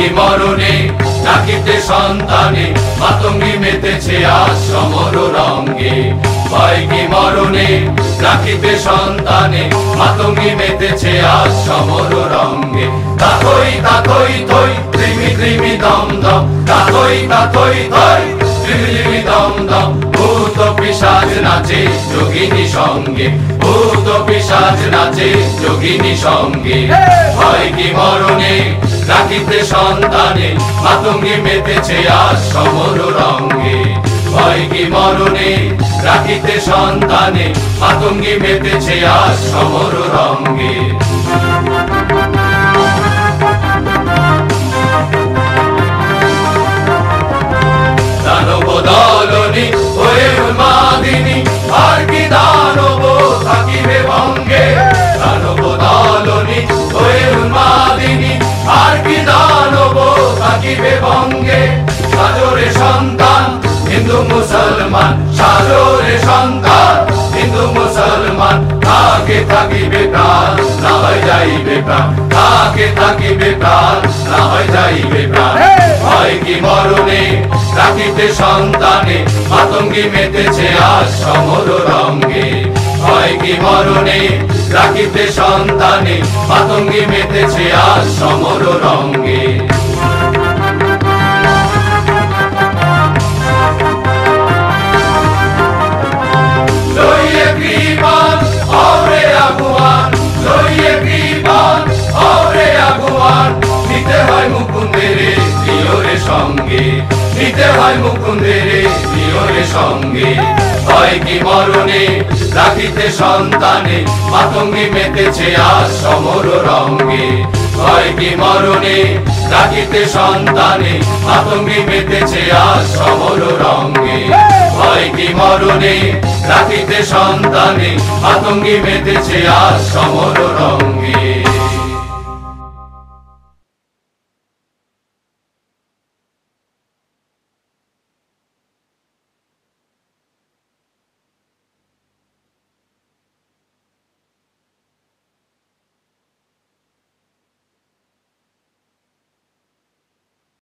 কি মরণে ডাকিতে সন্তানে মাতঙ্গী মেতেছে আজ সমর রঙ্গে। ভয় কি মরণে ডাকিতে সন্তানে মাতঙ্গী মেতেছে আজ সমর রঙ্গে। তাথই তাথই থই ত্রিমি ত্রিমি দম দম, তাথই তাথই থই ত্রিমি ত্রিমি দম দম। ভূত পিশাচ নাচে যোগিনী সঙ্গে, ভূত পিশাচ নাচে যোগিনী সঙ্গে। ভয় কি মরণে ডাকিতে সন্তানে মাতঙ্গী মেতেছে আজ সমর রঙ্গে। ভয় কি মরণে ডাকিতে সন্তানে মাতঙ্গী মেতেছে আজ সমর রঙ্গে। দানব দলনি হয়ে উন্মাদিনী, আর কি দানব থাকিবে ভঙ্গে। দানব দলনি হয়ে উন্মাদিনী, আর কি দানব থাকিবে ভঙ্গে। সাজরে সন্তান হিন্দু মুসলমান, সাজরে সন্তান হিন্দু মুসলমান। থাকে থাকিবে প্রাণ না হয় যাইবে প্রাণ, থাকে থাকিবে প্রাণ না হয় যাইবে প্রাণ। ভয় কি মরণে ডাকিতে সন্তানে মাতঙ্গী মেতেছে আজ সমর রঙ্গে। ভয় কি মরণে ডাকিতে সন্তানে মাতঙ্গী মেতেছে আজ সমর রঙ্গে। লইয়ে কৃপান ওরে আগুয়ান, লইয়ে কৃপান ওরে আগুয়ান। নিতে হয় মুকুন্দের প্রিয়রে সঙ্গে, নিতে হয় মুকুন্দের প্রিয়রে সঙ্গে। ভয় কি মরণে ডাকিতে সন্তানে মাতঙ্গী মেতেছে আজ সমর রঙ্গে। ভয় কি মরণে ডাকিতে সন্তানে মাতঙ্গী মেতেছে আজ সমর রঙ্গে। ভয় কি মরণে ডাকিতে সন্তানে মাতঙ্গী মেতেছে আজ সমর রঙ্গে।